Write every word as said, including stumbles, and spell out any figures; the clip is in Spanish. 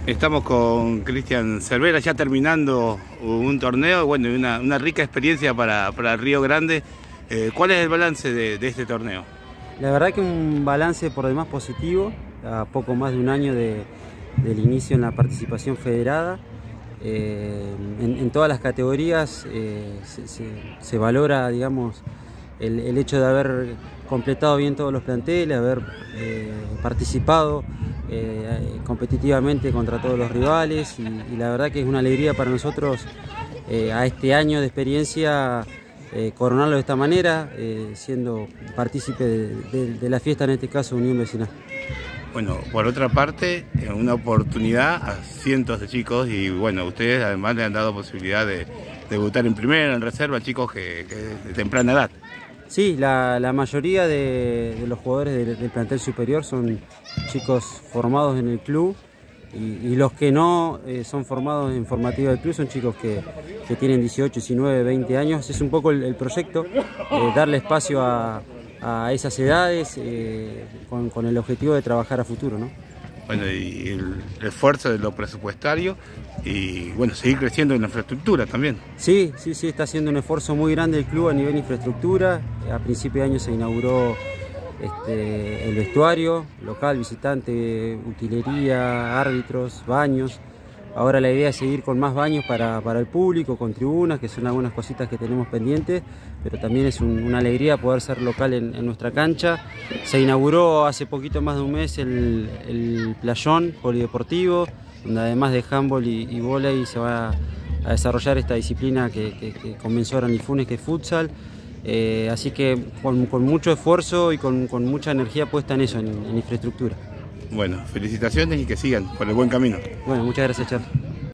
Estamos con Cristian Cervera, ya terminando un torneo, bueno, y una, una rica experiencia para, para Río Grande. Eh, ¿Cuál es el balance de, de este torneo? La verdad que un balance por demás positivo, a poco más de un año de, del inicio en la participación federada. Eh, en, en todas las categorías eh, se, se, se valora, digamos, el, el hecho de haber completado bien todos los planteles, haber eh, participado eh, competitivamente contra todos los rivales y, y la verdad que es una alegría para nosotros eh, a este año de experiencia eh, coronarlo de esta manera, eh, siendo partícipe de, de, de la fiesta, en este caso Unión Vecinal. Bueno, por otra parte, una oportunidad a cientos de chicos y bueno, ustedes además le han dado posibilidad de debutar en primera, en reserva, chicos que, que de temprana edad. Sí, la, la mayoría de, de los jugadores del, del plantel superior son chicos formados en el club y, y los que no eh, son formados en formativa del club son chicos que, que tienen dieciocho, diecinueve, veinte años. Es un poco el, el proyecto, eh, darle espacio a, a esas edades eh, con, con el objetivo de trabajar a futuro, ¿no? Bueno, y el esfuerzo de lo presupuestario y bueno, seguir creciendo en la infraestructura también. Sí, sí, sí, está haciendo un esfuerzo muy grande el club a nivel de infraestructura. A principio de año se inauguró este, el vestuario, local, visitante, utilería, árbitros, baños. Ahora la idea es seguir con más baños para, para el público, con tribunas, que son algunas cositas que tenemos pendientes, pero también es un, una alegría poder ser local en, en nuestra cancha. Se inauguró hace poquito más de un mes el, el playón polideportivo, donde además de handball y, y vóley se va a desarrollar esta disciplina que, que, que comenzó ahora en el Funes, que es futsal. Eh, así que con, con mucho esfuerzo y con, con mucha energía puesta en eso, en, en infraestructura. Bueno, felicitaciones y que sigan por el buen camino. Bueno, muchas gracias, Charles.